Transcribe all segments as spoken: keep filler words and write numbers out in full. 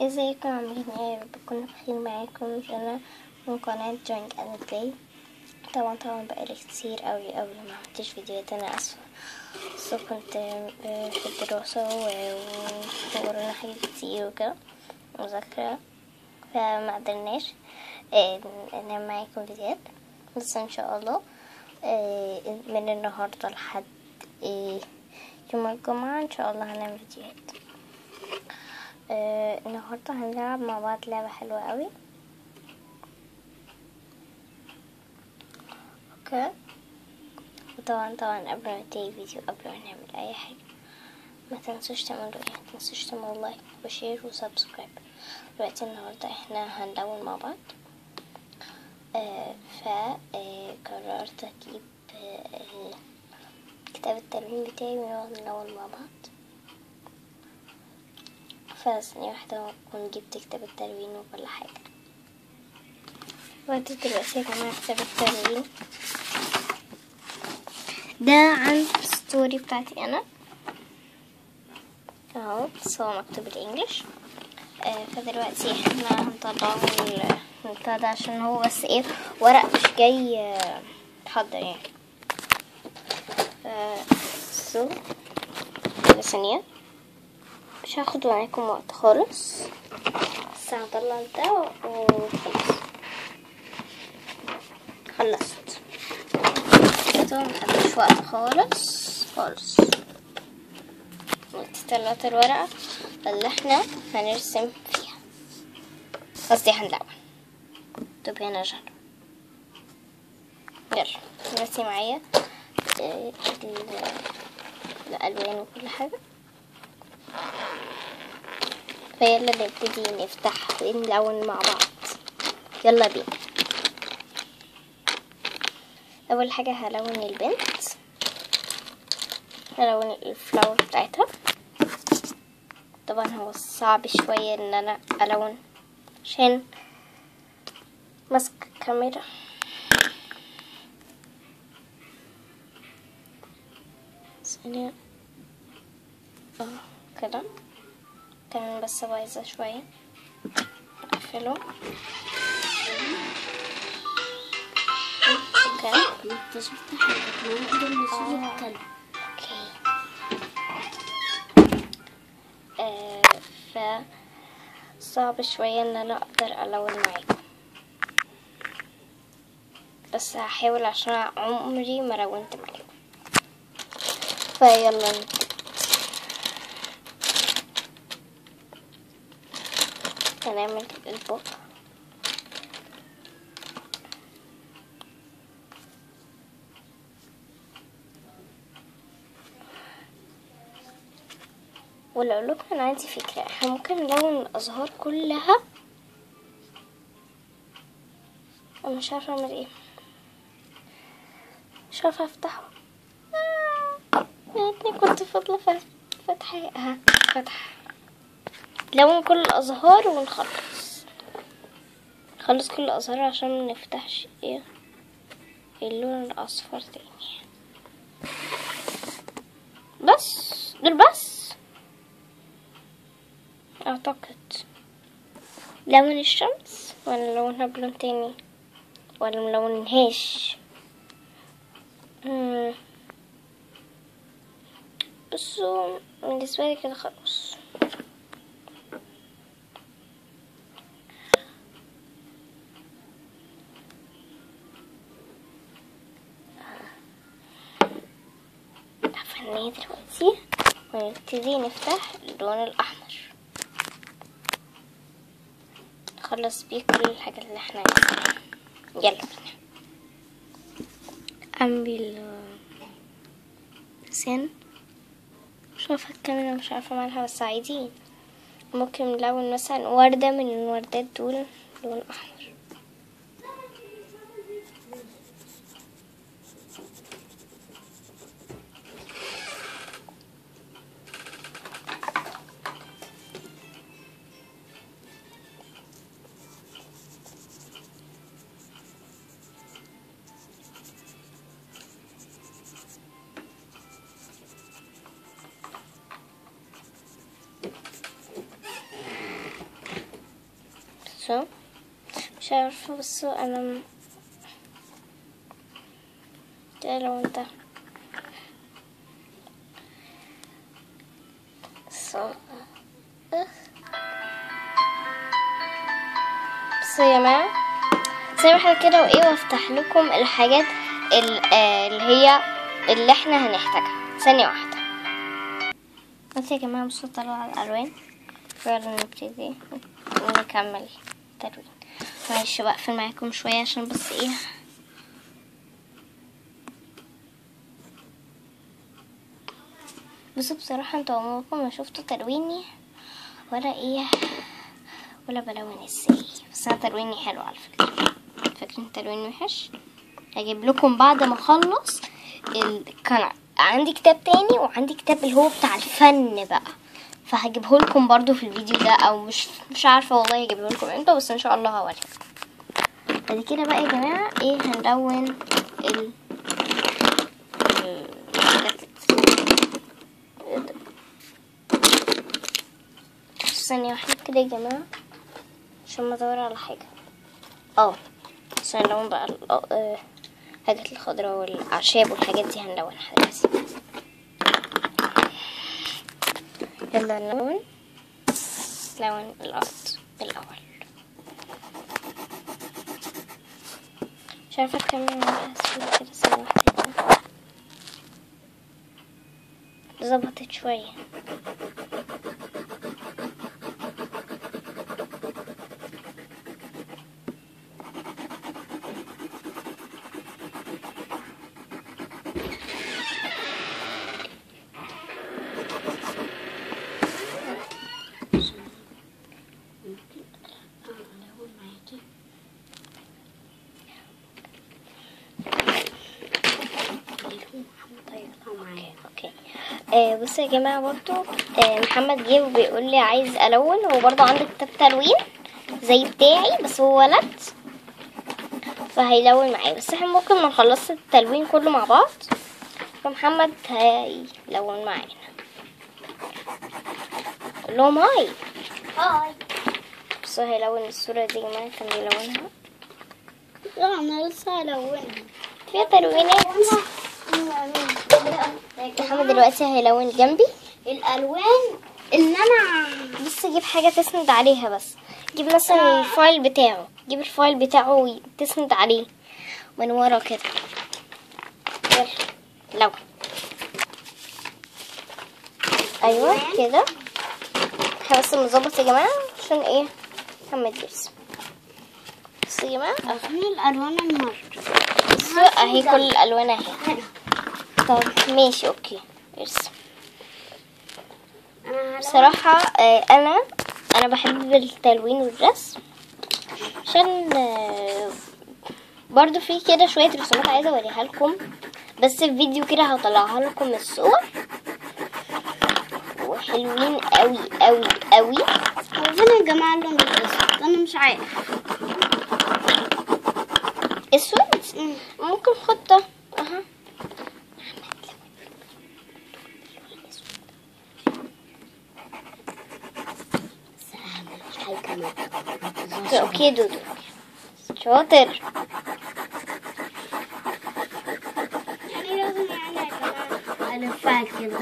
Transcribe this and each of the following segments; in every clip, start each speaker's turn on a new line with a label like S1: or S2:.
S1: ازيكم عاملين ايه؟ يا رب تكونوا بخير. معاكم جنى من قناة جوينج اند بلاي. طبعا طبعا بقالي كتير اوي اوي ما عملتش فيديوهات، انا اسفة، بس كنت في الدراسة وورانا حاجات كتير وكده مذاكرة، فما قدرناش نعمل معاكم فيديوهات. بس ان شاء الله من النهاردة لحد يوم الجمعة ان شاء الله هنعمل فيديوهات. آه النهاردة هنلعب مع بعض لعبة حلوة قوي. اوكي، وطبعا طبعا قبل ما نبتدي فيديو، قبل ما نعمل اي حاجة، ما تنسوش تعملوا ايه، ما تنسوش تعملوا لايك وشير وسبسكرايب. دلوقتي النهاردة احنا هنلون مع بعض. آه ف آه قررت اجيب آه كتاب التلوين بتاعي ونقعد نلون مع بعض. فثانية واحدة اكون جبت كتاب التلوين وكل حاجة. ودي دلوقتي يا جماعة كتاب التلوين ده عن الستوري بتاعتي انا اهو، بس هو مكتوب بالانجلش. آه فدلوقتي احنا هنطلعه البتاع ده عشان هو بس ايه، ورق مش جاي تحضر يعني. ف سو ثانية مش هاخد معاكم وقت خالص، بس هطلع ده وخلاص. خلصت كده، مخدش وقت خالص خالص. طلعت الورقة اللي احنا هنرسم فيها، قصدي هنلون. طب هنا جهل، يلا دلوقتي معايا الألوان وكل حاجة، فيلا نبتدي نفتح ونلون مع بعض. يلا بينا. اول حاجة هلون البنت، هلون الفلاور بتاعتها. طبعا هو صعب شوية ان انا الون عشان ماسك الكاميرا. ثانية اه كده كمان، بس بايظة شوية، اقفله. اوكي
S2: اكتشفت حاجة، ما نقدر نشيل الكلب.
S1: اوكي آه ف صعب شوية ان انا اقدر الون معاكم، بس هحاول عشان عمري ما لونت معاكم. فيلا هنعمل البق. ولا اقول لكم انا عندي فكره، احنا ممكن نلون الازهار كلها. انا مش عارفه اعمل ايه، مش عارفه افتحه. يعني كنت فاضله فتحها فتح. لون كل الازهار ونخلص، نخلص كل الازهار عشان ما نفتحش ايه اللون الاصفر تاني. بس دول بس اعتقد. لون الشمس ولا لونها بلون تاني ولا ملونهاش؟ مم. بس بالنسبة لي كده خلاص. هفنيه دلوقتي ونبتدي نفتح اللون الأحمر، نخلص بيه كل الحاجات اللي احنا عايزينها. يلا بينا. أعمل سن، مش عارفة الكاميرا مش عارفة مالها، بس عادي. ممكن نلون مثلا وردة من الوردات دول لون أحمر. شو مش عارفة، بس انا م... ده لو انت so... بس يا جماعة سامحة كده وايه، وافتح لكم الحاجات اللي هي اللي احنا هنحتاجها. ثانية واحدة بس يا جماعة، بصوا طلعوا على الألوان. يلا نبتدي ونكمل تلوين. معلش بقفل معاكم شوية عشان بس ايه، بصوا بصراحة انتوا عمركم ما شفتوا تلويني ولا ايه ولا بلون ازاي، بس انا تلويني حلو على فكرة. فاكرين تلوين وحش؟ هجيب لكم بعد ما اخلص ال... كان عندي كتاب تاني وعندي كتاب اللي هو بتاع الفن بقى، فهجيبه لكم برضو في الفيديو ده، او مش مش عارفه والله هجيبه لكم امتى، بس ان شاء الله هوريكم. بعد كده بقى يا جماعه ايه، هنلون ال ثانيه واحده كده يا جماعه عشان ما ادور على حاجه. اه عشان نلون بقى الحاجات الخضراء والاعشاب والحاجات دي هنلونها دلوقتي. يلا نلون لون الارض الاول. مش عارفه اكمل معاها اسود كده. ثانيه واحده ظبطت شويه. اوكي آه بصوا يا جماعه برضو آه محمد جه وبيقول لي عايز الون. هو برضو عنده كتاب تلوين زي بتاعي بس هو ولد، فهيلون معايا، بس احنا ممكن ما نخلص التلوين كله مع بعض، فمحمد هيلون معانا. قول لهم هاي.
S2: هاي.
S1: بس هيلون الصوره دي يا جماعه، كان بيلونها.
S2: لا انا لسه هلونها
S1: فيها تلوينات. محمد دلوقتي هيلون جنبي
S2: الالوان اللي انا
S1: بس جيب حاجه تسند عليها، بس جيب مثلا الفايل بتاعه، جيب الفايل بتاعه وتسند عليه من ورا كده. يلا لون. ايوه كده. احنا بس نظبط يا جماعه عشان ايه محمد يرسم. بس يا جماعه
S2: عشان الالوان المر
S1: بس اهي كل الالوان اهي. طب ماشي اوكي ارسم. بصراحة آه انا انا بحب التلوين والرسم، عشان آه برضو في كده شوية رسومات عايزة اوريها لكم، بس في فيديو كده هطلعها لكم الصور وحلوين قوي قوي قوي.
S2: عايزين يا جماعة اللون الاسود، انا مش عارف.
S1: اسود ممكن خطة اها. اوكي دودو شاطر.
S2: يعني لازم يعني يا جماعة الفها كده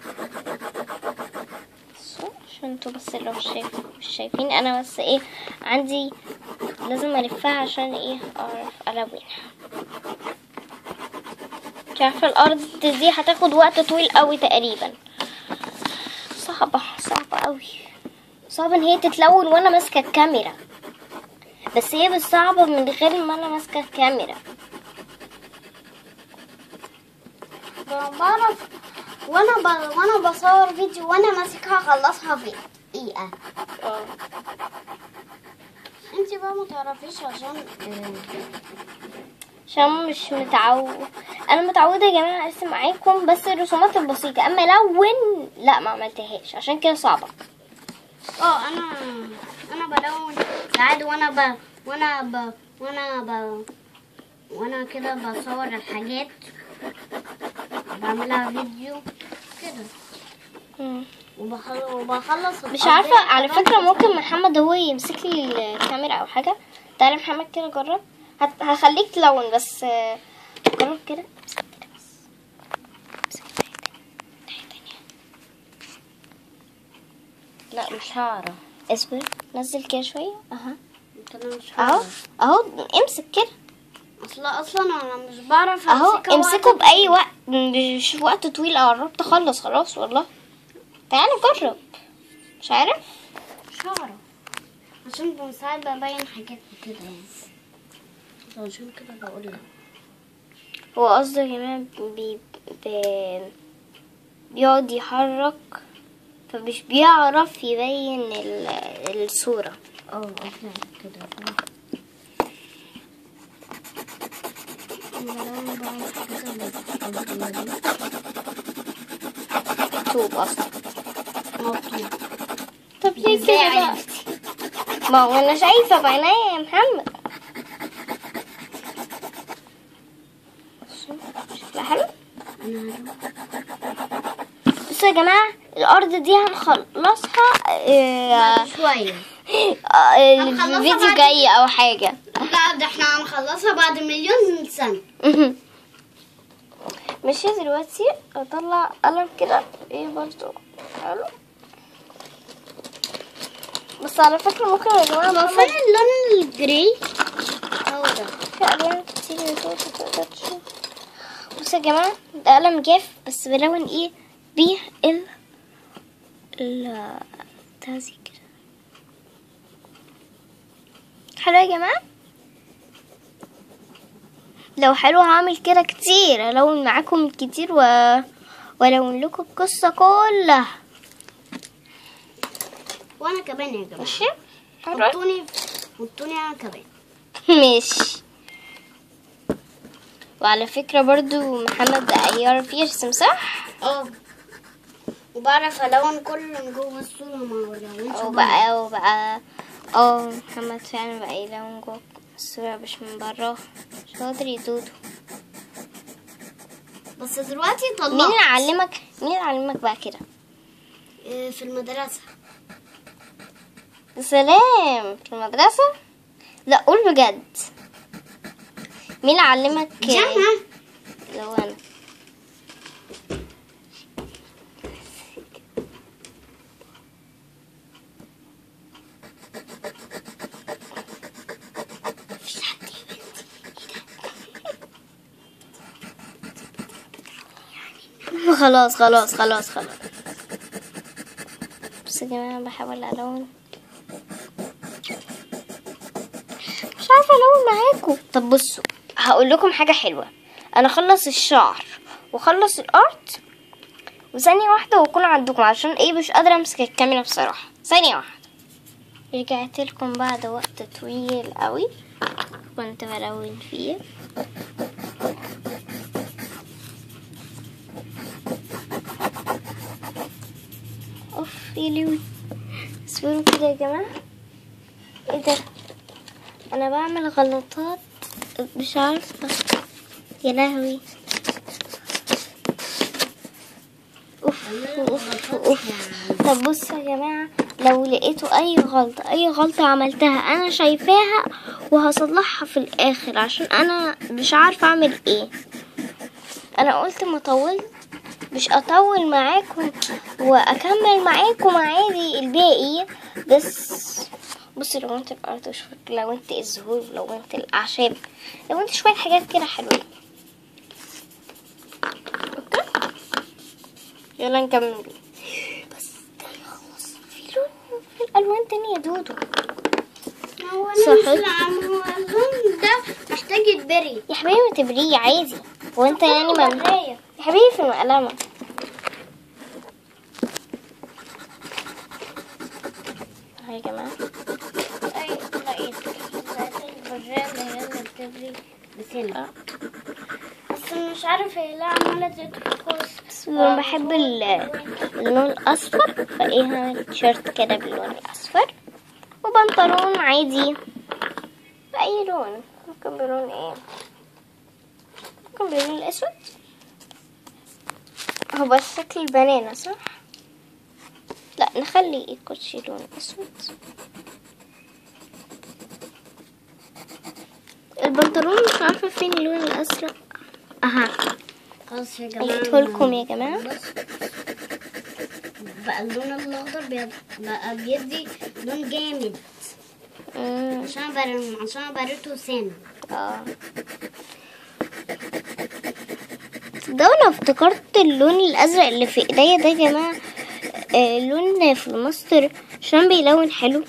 S1: عشان انتوا بس لو مش شايفين مش شايفين انا بس ايه عندي لازم الفها عشان ايه اعرف الونها. مش عارفه الارض دي هتاخد وقت طويل قوي تقريبا. صعبه صعبه قوي، صعب ان هي تتلون وانا ماسكه الكاميرا، بس هي مش صعبه من غير ما انا ماسكه الكاميرا.
S2: بعرف وانا ب... وانا بصور فيديو وانا ماسكها اخلصها في دقيقة.
S1: اه
S2: انتي بقى ما تعرفيش عشان
S1: عشان مش متعود. انا متعوده يا جماعه ارسم معاكم بس الرسومات البسيطه، اما لون لا ما عملتهاش عشان كده صعبه.
S2: اه انا انا بلون ساعات وانا ب وانا ب وانا ب وانا كده بصور الحاجات بعملها فيديو كده.
S1: مم.
S2: وبخلص وبخلص
S1: مش عارفه على فكره، ممكن محمد هو يمسك لي الكاميرا او حاجه. تعالى محمد كده جرب، هت- هخليك تلون بس. آه، جرب كده، امسك كده بس، امسك الناحية التانية.
S2: لا مش هعرف.
S1: اصبر، نزل كده شويه. اها
S2: انا مش
S1: اهو
S2: هعرف.
S1: اهو، امسك كده
S2: اصلا اصلا انا مش بعرف
S1: اهو،
S2: امسكها
S1: امسكه
S2: وقت
S1: باي
S2: طويل.
S1: وقت، مش في وقت طويل. قربت اخلص خلاص والله. تعالى جرب. مش عارف.
S2: مش هعرف عشان ساعات ببين حاجات كده يعني، عشان كده بقول لك.
S1: هو قصده يا جماعه بي بي بيقعد يحرك، فمش بيعرف يبين ال- الصورة.
S2: اه اصلا كده.
S1: مكتوب اصلا.
S2: مطلوب.
S1: طب ليه
S2: ازاي
S1: كده بقى؟
S2: عرفتي؟
S1: ما هو انا شايفه بعينيا يا محمد. شكلها حلو. بصوا يا جماعه، الارض دي هنخلصها آه،
S2: بعد شوية.
S1: آه،
S2: هنخلصها
S1: الفيديو
S2: بعد-
S1: جاي او حاجه.
S2: لا ده احنا هنخلصها بعد مليون سنة.
S1: ماشي. دلوقتي اطلع قلم كده ايه برضو حلو. بس على فكره ممكن يا جماعه
S2: هو
S1: محمد
S2: فين اللون الجري؟ هو ده.
S1: في ألوان كتير يا دوب تقدر تشوف. بصوا يا جماعة، ده قلم جاف بس بلون ايه بيه ال ال تازي كده. حلو يا جماعة. لو حلو هعمل كده كتير، الون معاكم الكتير و والون لكم القصة كلها.
S2: وانا كمان يا جماعة.
S1: ماشي.
S2: حطوني حطوني انا كمان.
S1: ماشي. وعلى فكرة برضو محمد يعرف يرسم صح؟
S2: اه وبعرف الون كل اللي جوه الصورة ما ولونش
S1: او
S2: بره.
S1: بقى او بقى اه محمد فعلا بقى يلون جوه الصورة مش من برا. شاطر يا دودو.
S2: بس دلوقتي طلعت.
S1: مين اللي علمك مين اللي علمك بقى كده؟
S2: إيه، في المدرسة.
S1: سلام. في المدرسة؟ لا قول بجد. مين اللي علمك؟
S2: جنة.
S1: لو انا خلاص خلاص خلاص خلاص. بس يا جماعة انا بحاول الون، مش عارفة الون معاكم. طب بصوا، هقول لكم حاجة حلوة. انا اخلص الشعر واخلص الارت وثانية واحدة واكون عندكم، عشان ايه مش قادرة امسك الكاميرا بصراحة. ثانية واحدة. رجعت لكم بعد وقت طويل قوي كنت بلون فيه. اوف يلوي. اصبروا كده يا جماعة. ايه ده؟ انا بعمل غلطات مش عارفة. يا لهوي. اوف اوف اوف. طب بصوا يا جماعة، لو لقيتوا اي غلطة اي غلطة عملتها انا شايفاها وهصلحها في الاخر، عشان انا مش عارفة اعمل ايه. انا قلت ما طولت مش اطول معاكم واكمل معاكم عادي الباقي. بس بصي، لو انت الارض لو انت الزهور لو انت الاعشاب لو انت شوية حاجات كده حلوين. اوكي يلا نكمل. بس خلاص في لون في الالوان تانية يا دودو.
S2: هو انا مش لعم هو اللون ده محتاج يتبري.
S1: يا حبيبي ما تبريه عادي. هو انت يعني ممنوع يا حبيبي في المقلمة. هاي يا جماعة.
S2: اي لقيت البراد اللي هي اللي بتبري بسنة. بس مش عارفة هي لا عمالة تتكوس.
S1: بس انا بحب ال- اللون الاصفر، فايه هعمل تيشيرت كده باللون الاصفر وبنطلون عادي باي لون. ممكن بلون ايه؟ ممكن بلون الاسود. هو بس شكل البنانة صح؟ لا نخلي الكوتشي لون اسود. البنطلون مش عارفه فين اللون الازرق. اها
S2: خلاص يا جماعه
S1: لقيته لكم يا جماعه.
S2: بقى اللون الاخضر بيض... بقى بيدي لون جامد.
S1: امم
S2: عشان بر... عشان بريته سن.
S1: اه ده انا افتكرت اللون الازرق اللي في ايديا ده يا جماعه آه لون في الماستر عشان بيلون حلو.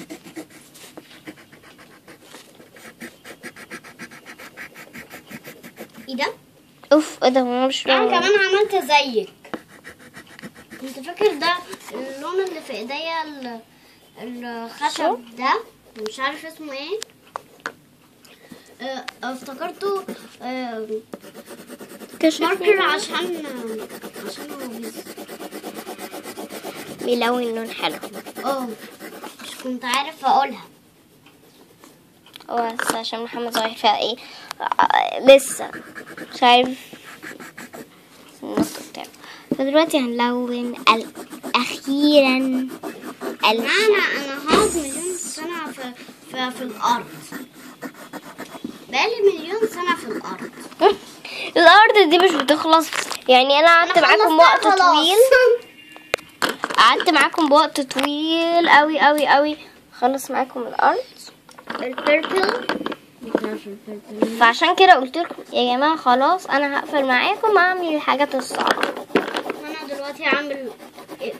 S2: ايه ده؟
S1: اوف ايه ده هو مش
S2: انا
S1: لون.
S2: كمان عملت زيك. انت فاكر ده اللون اللي في ايديا ال- الخشب ده مش عارف اسمه ايه. اه، افتكرته اه، ماركر عشان عشان هو بيز-
S1: بيلون لون حلو.
S2: اه مش كنت عارف اقولها.
S1: هو بس عشان محمد صغير فيها ايه آه لسه مش عارف النطق بتاعه. فدلوقتي هنلون ال- اخيرا
S2: انا انا هقعد مليون سنة في في, في الارض. بقالي مليون سنة في الارض.
S1: الارض دي مش بتخلص يعني. انا قعدت معاكم وقت طويل قعدت معاكم بوقت طويل قوي قوي قوي خلص معاكم الارض.
S2: البيربل
S1: فعشان كده قلت لكم يا جماعه خلاص انا هقفل معاكم واعمل الحاجات الصعبه.
S2: انا دلوقتي هعمل ايه؟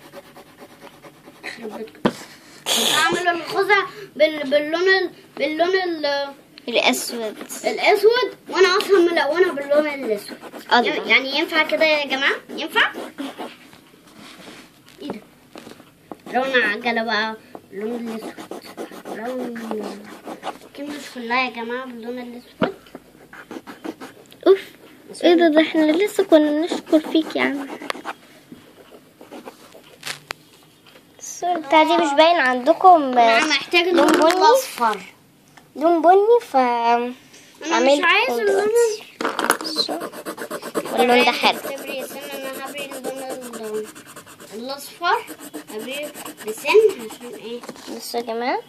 S2: هعمل الخزع بال... باللون ال... باللون ال...
S1: الاسود
S2: الاسود وانا اصلا ملونه باللون الاسود.
S1: الله.
S2: يعني ينفع كده يا جماعه؟ ينفع؟ ايه ده؟ لون عجله بقى اللون الاسود. لون كلمة كلها يا جماعه باللون الاسود.
S1: اوف ايه ده ده احنا لسه كنا بنشكر فيك يا عم. الصورة بتاع دي مش باين عندكم.
S2: انا محتاج اللون الاصفر.
S1: لون بني ف
S2: انا مش عايز اللون
S1: واللون ده حلو.
S2: استنى انا هبري اللون الاصفر. هبري بسن عشان ايه؟
S1: بصوا يا جماعة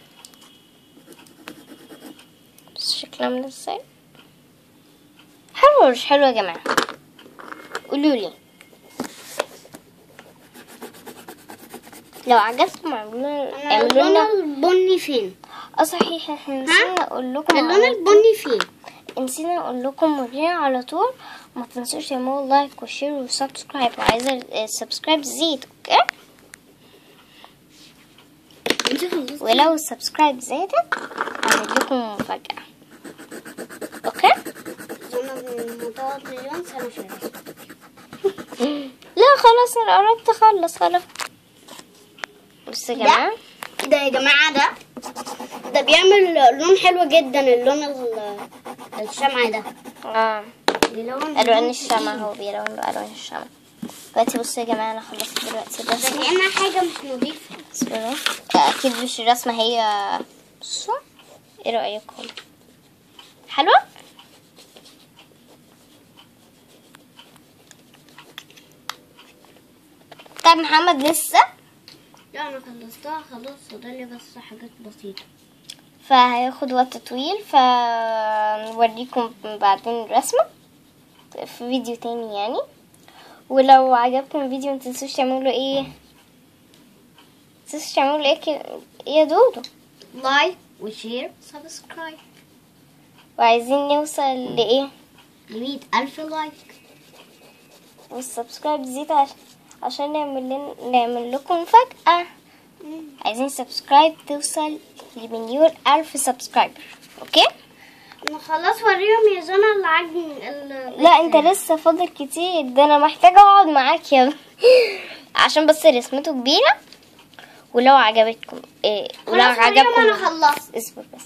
S1: بس شكلها عامل ازاي. حلو ولا مش حلو يا جماعة؟ قولولي لو عجبكم اعملوا اعملوا لنا.
S2: اللون البني فين؟
S1: اه صحيح احنا نسينا اقول لكم.
S2: اللون البني فين؟
S1: نسينا اقول لكم ورينا على طول. وما تنسوش تعملوا لايك وشير وسبسكرايب. وعايزه السبسكرايب زيد اوكي. ولو السبسكرايب زادت هعمل لكم مفاجأة اوكي.
S2: انا هتقعد مليون سنة في الرسم.
S1: لا خلاص انا قربت اخلص خلاص. بص يا جماعة
S2: ده يا جماعة ده ده بيعمل لون حلو جدا. اللون الشمعة ده
S1: اه
S2: بيلون
S1: الوان الشمع. هو بيلون بالوان الشمع. دلوقتي بصوا يا جماعة انا خلصت دلوقتي
S2: ده
S1: الرسمة.
S2: كأنها حاجة مش نظيفة.
S1: بصوا اكيد مش الرسمة هي. بصوا ايه رأيكم؟ حلوة؟ طيب محمد لسه.
S2: لا انا خلصتها خلاص. فاضلي بس حاجات بسيطة.
S1: فهياخد وقت طويل فنوريكم بعدين الرسمة في فيديو تاني يعني. ولو عجبكم الفيديو متنسوش تعملوا ايه؟ متنسوش تعملوا ايه كده يا دودو؟
S2: لايك وشير سبسكرايب.
S1: وعايزين نوصل لايه؟
S2: مية ألف لايك.
S1: والسبسكرايب زيت عشان عشان نعمل لن... نعمل لكم مفاجأة. عايزين سبسكرايب توصل لمليون ألف سبسكرايبر اوكي.
S2: خلاص وريهم يا جنى العجن.
S1: لا انت لسه فاضل كتير. ده انا محتاجة اقعد معاك يا عشان بس رسمته كبيرة. ولو عجبتكم إيه ولو عجبكم
S2: انا خلصت.
S1: اصبر بس.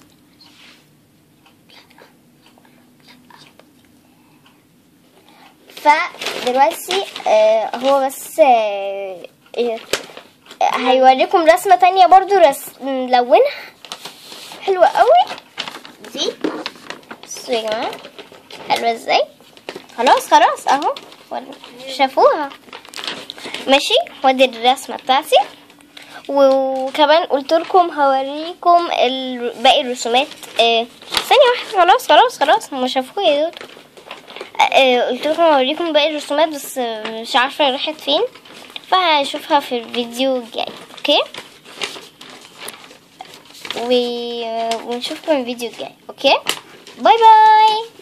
S1: فدلوقتي آه هو بس آه إيه هيوريكم رسمة تانية برضو رس... نلونها حلوة قوي دي. بصوا يا جماعة حلوة ازاي. خلاص خلاص اهو شافوها ماشي. ودي الرسمة بتاعتي وكمان قلت لكم هوريكم ال... باقي الرسومات. آه... ثانيه واحده، خلاص خلاص خلاص هما شافوه يا دوب. آه... قلت لكم هوريكم باقي الرسومات بس مش عارفه راحت فين، فهشوفها في الفيديو الجاي. اوكي، و... ونشوفكم الفيديو الجاي. اوكي، باي باي.